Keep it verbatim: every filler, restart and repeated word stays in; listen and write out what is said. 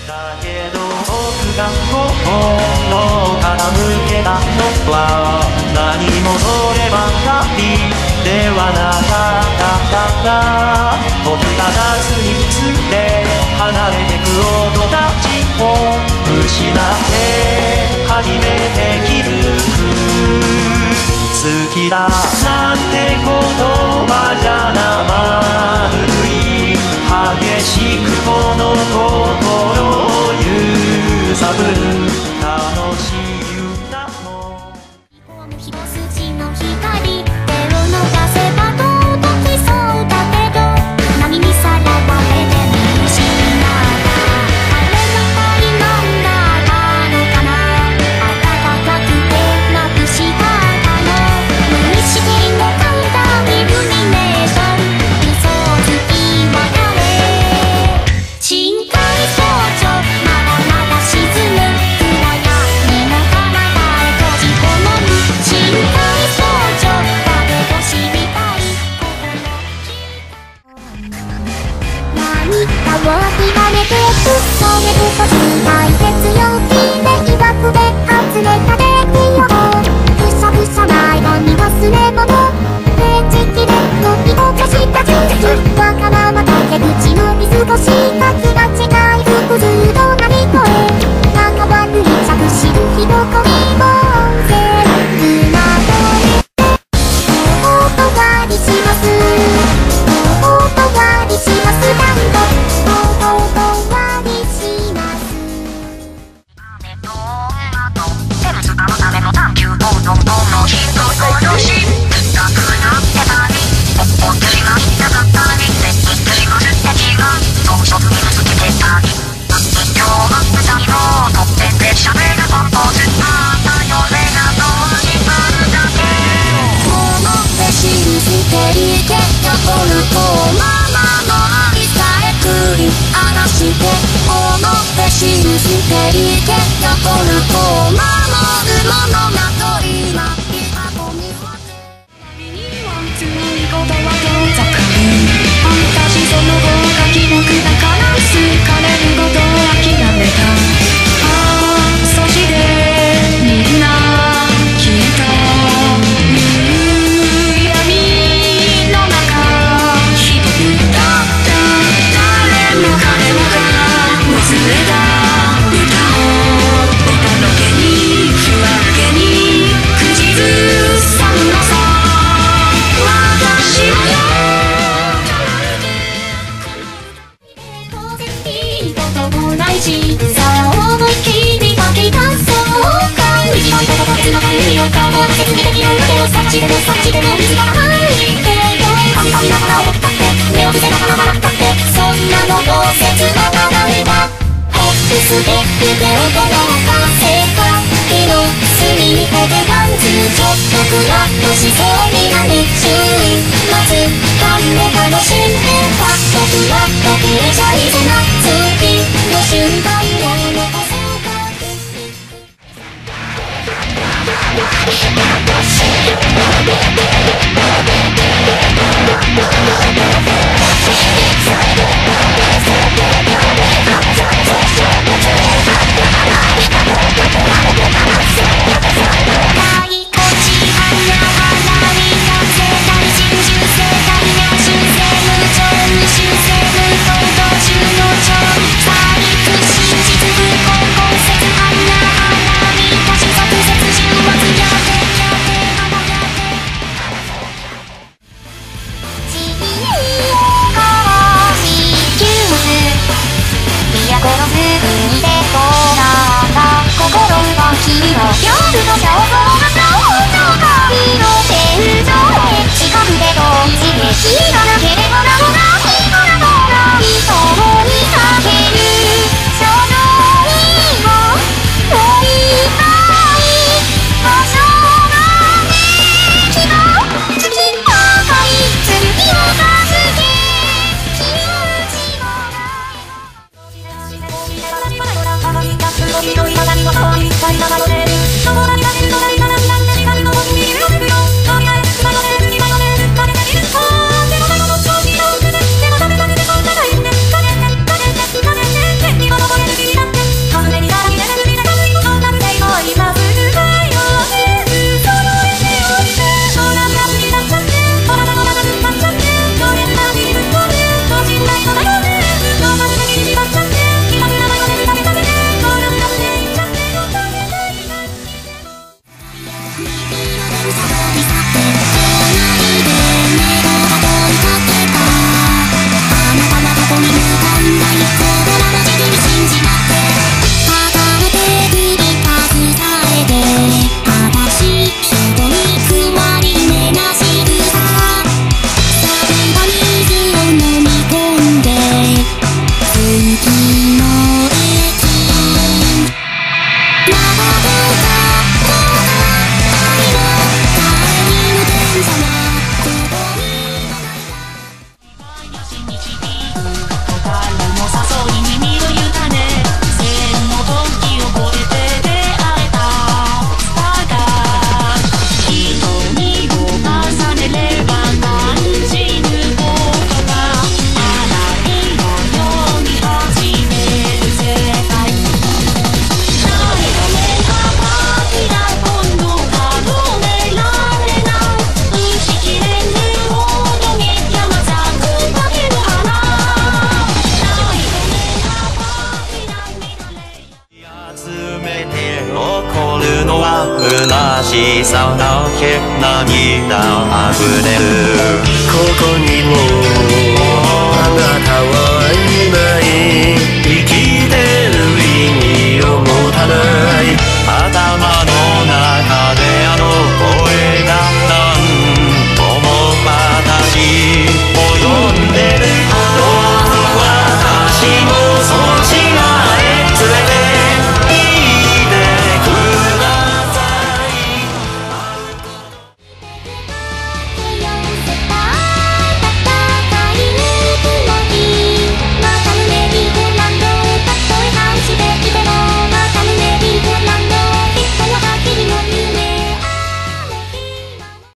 だけど僕が心を傾けたのは何もそればかりではなかったから僕が夏につって離れてく音たちを失って初めて気づく好きだなんて言葉じゃなまるい激しくこの心を揺さぶる楽しい歌も一筋の光手を伸ばせば届きそうだけど波にさらわれて見失ったあれが愛なんだったのかな暖かくてまぶしかったの無意識のカウンターイルミネーション理想好きは誰深海少女まだまだ沈む暗闇の彼方へ閉じこもる深海少女だけど知りたい何かを諦めてくそれこそ大月曜日で岩くで外れた出来よふさふさ前髪忘れ物ページ切れの見落としたずっとわからまた手口の見過ごしが気が違い複数の波越え仲悪い着信ひどこにも全部などれお断りしますお断りします何度お断りします雨と女とセルスカのための探求とどんどんの人殺し深くなってたりおっとしまいなかったり絶対します敵が装飾にぶつけてたり今日は最後とってて喋るポンポスあったよれなのにあるだけ思って信じていて残るこままの愛さえ繰り荒らして思って信じていて残るこままのものなと今いたこには強いことは遠ざかるファンタジーその後が記録だから好かれることを諦めたああそしてみんな消えた夕闇の中一人だった誰も彼もが忘れた歌を歌の毛に不安げに口ずさむのさ私はよ当然いいこともないしさあ思いっきり吐き出そうか短いことと別の髪をかも説明できるだけをそっちでもそっちでも水が入ってよ神々ながら思ったって目を伏せながら笑ったってそんなのどうせつながないわホップスで腕をごまかせた日の隅っこでガンズちょっとクラッとしそうになる週末感を楽しんでパッとクラッと消えちゃいそうな次の瞬間を残そうか「 しさだけ涙あふれるここにも